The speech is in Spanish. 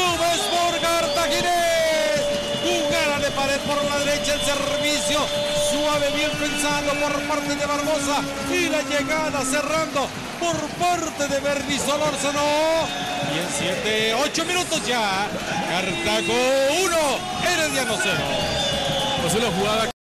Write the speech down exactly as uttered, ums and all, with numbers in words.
Nubes por Cartaginés. Jugada de pared por la derecha, el servicio suave, bien pensado por parte de Barbosa. Y la llegada cerrando por parte de Bernie Solórzano. Y en siete, ocho minutos ya, Cartago uno, Herediano cero. Pues una jugada